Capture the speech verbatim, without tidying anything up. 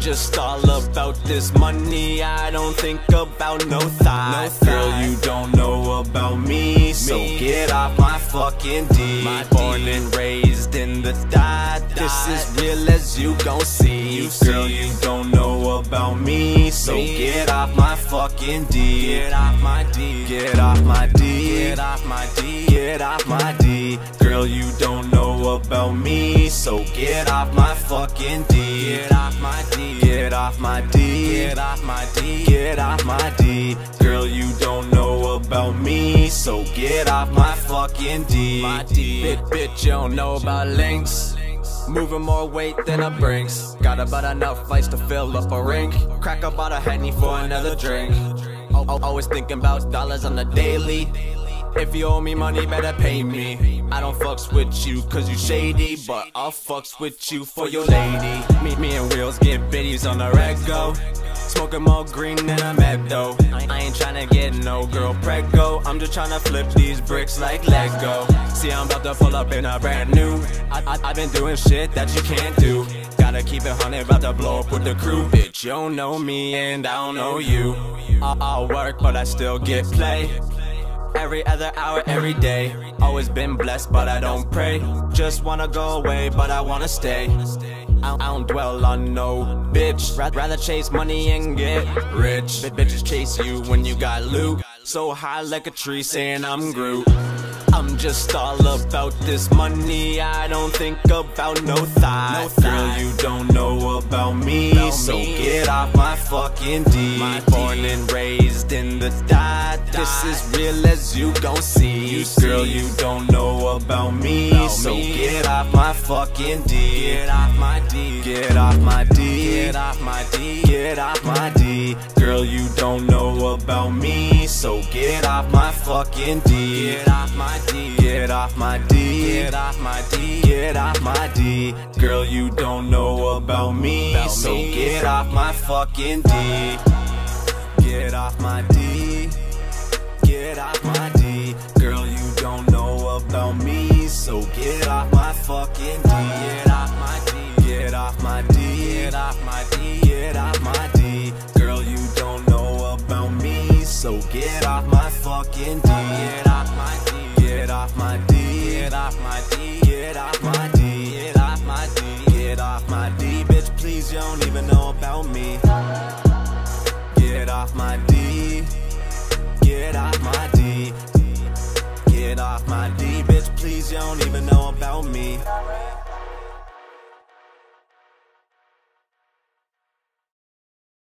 just all about this money, I don't think about no thot. No girl, you don't know about me, so me. Get off my fucking D. My born and raised in the dot. This is real as you gon' see. You girl, see. You don't know about me, so me. Get off my fucking D. Get off my D. Get off my D. Get off my D. Get off my D. Girl, you don't know about me, so get off my fucking D. Get off my D. Get off my D. Get off my D. Get off my D. Girl, you don't know about me, so get off my fucking D. My D. Bitch, bitch, you don't know about Lynx. Moving more weight than a brinx. Got about enough ice to fill up a rink. Crack about a henny for another drink. Always thinking about dollars on the daily. If you owe me money, better pay me. I don't fucks with you cause you shady, but I'll fucks with you for your lady. Me, me and Wheels get biddies on the rego. Smoking more green than a meadow. I ain't tryna get no girl prego. I'm just tryna flip these bricks like Lego. See, I'm about to pull up in a brand new. I, I, I've been doing shit that you can't do. Gotta keep it hundred, about to blow up with the crew. Bitch, you don't know me and I don't know you. I, I'll work, but I still get play. Every other hour, every day. Always been blessed, but I don't pray. Just wanna go away, but I wanna stay. I, I don't dwell on no bitch. Ra rather chase money and get rich. But bitches chase you when you got loot. So high like a tree saying I'm Groot. I'm just all about this money, I don't think about no thot. No thot. Girl, you don't know about me, about so me. Get off my fucking D. My born D. And raised in the dot. dot. This is real as you gon' see. You girl, see. You don't know about me, about so me. Get off my fucking D. Get off my D. Get off my D. Get off my D. Get off my D. Girl, you don't know about me, so get off my fucking D. Get off my D. Get off my D. Get off my D. Get off my D. Girl, you don't know about me, about so me. Get off my fucking D. Get off my D. Get off my D. Girl, you don't know about me, so get off my fucking D. Get off my D. Get off my D. Get off my D. Get off my D. Girl, you don't know about me, so get off my fucking D. Get off my D. Get off my D. Get off my D. Get off my D. Get off my D. Get off my D. Bitch, please, you don't even know about me. Get off my D. Get off my D. Get off my D. Bitch, please, you don't even know about me.